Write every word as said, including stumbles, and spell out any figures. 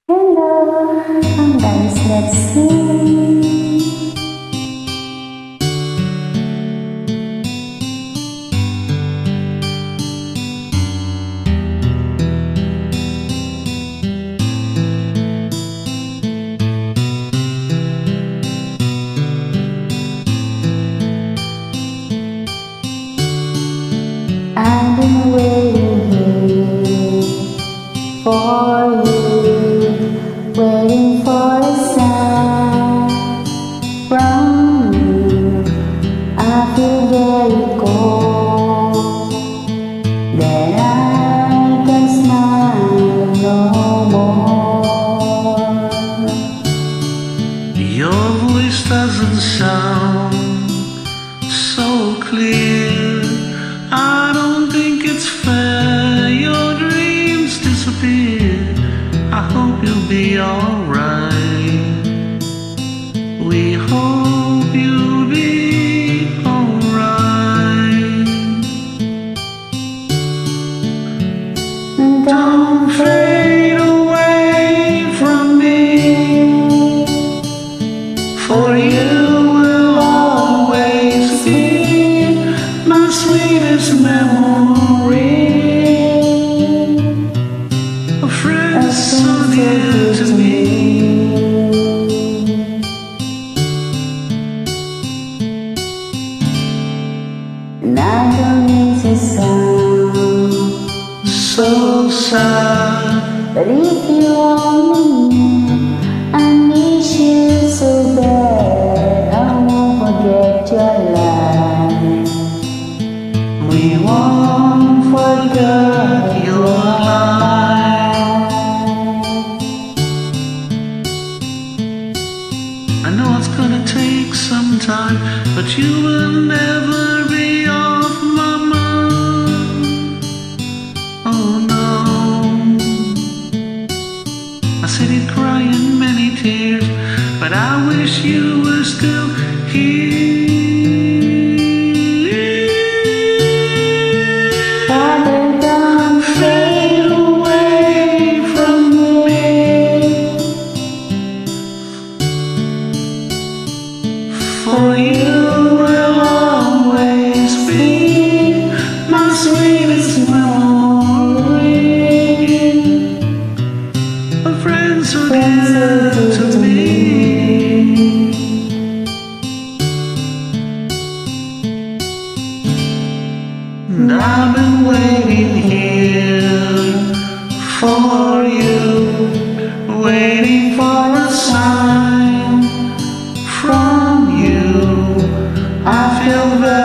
Hello, sometimes let's sing. I've been waiting for you, waiting for a sign from you. I feel very cold, that I can smile no more. Your voice doesn't sound so clear. I don't think it's fair, your dreams disappear. I hope you'll be alright. We hope you'll be alright. Don't fade away from me, for you will always be my sweetest memory. A friend so dear to me. And I don't need to sound So sad, but if you only knew, I miss you so bad. I won't forget your life. we won't forget your life. I know it's gonna take some time, but you will never be off my mind. Oh no, I said it crying many tears, but I wish you were still here. Father, don't Fade away from me, for you will always be my sweetest memory. A friend so dear to me. And I've been waiting here for you, waiting for a sign from you. I feel very